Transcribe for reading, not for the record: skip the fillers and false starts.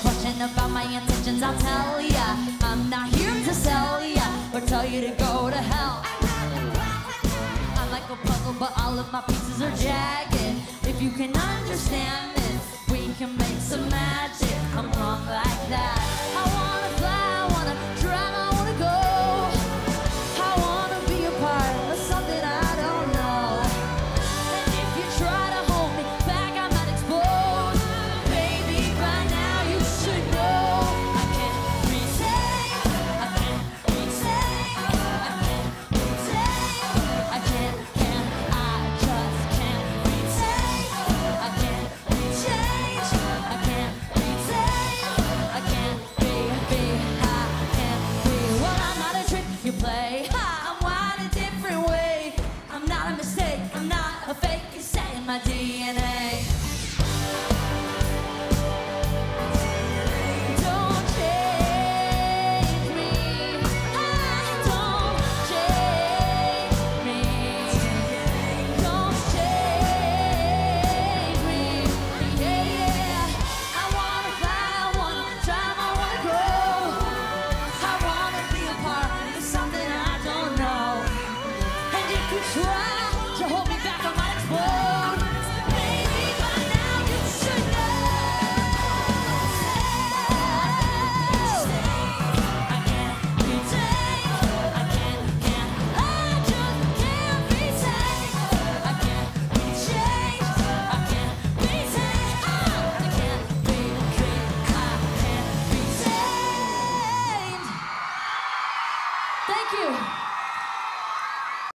question about my intentions, I'll tell ya. I'm not here to sell ya or tell you to go to hell. I'm like a puzzle, but all of my pieces are jagged. If you can understand this, we can make some magic.